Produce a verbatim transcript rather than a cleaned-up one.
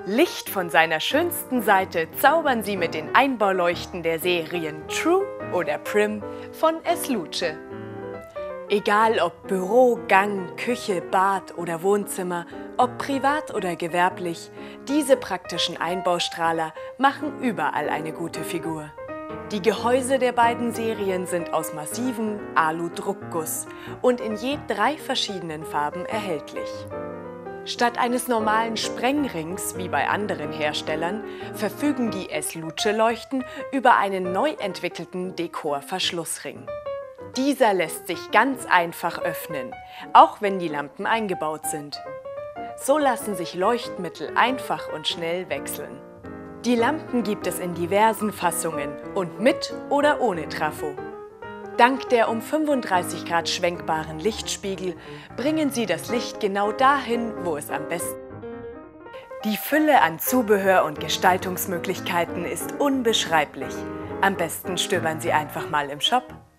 Licht von seiner schönsten Seite zaubern sie mit den Einbauleuchten der Serien True oder Prim von Esluce. Egal ob Büro, Gang, Küche, Bad oder Wohnzimmer, ob privat oder gewerblich, diese praktischen Einbaustrahler machen überall eine gute Figur. Die Gehäuse der beiden Serien sind aus massivem Alu-Druckguss und in je drei verschiedenen Farben erhältlich. Statt eines normalen Sprengrings, wie bei anderen Herstellern, verfügen die Esluce-Leuchten über einen neu entwickelten Dekor-Verschlussring. Dieser lässt sich ganz einfach öffnen, auch wenn die Lampen eingebaut sind. So lassen sich Leuchtmittel einfach und schnell wechseln. Die Lampen gibt es in diversen Fassungen und mit oder ohne Trafo. Dank der um fünfunddreißig Grad schwenkbaren Lichtspiegel bringen sie das Licht genau dahin, wo es am besten ist. Die Fülle an Zubehör und Gestaltungsmöglichkeiten ist unbeschreiblich. Am besten stöbern Sie einfach mal im Shop.